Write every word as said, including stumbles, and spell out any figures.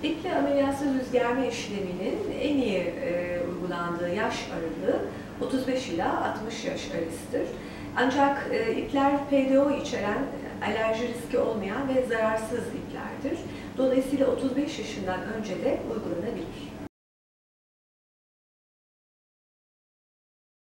İple ameliyatsız yüz germe işleminin en iyi e, uygulandığı yaş aralığı otuz beş ila altmış yaş arasıdır. Ancak e, ipler P D O içeren, alerji riski olmayan ve zararsız iplerdir. Dolayısıyla otuz beş yaşından önce de uygulanabilir.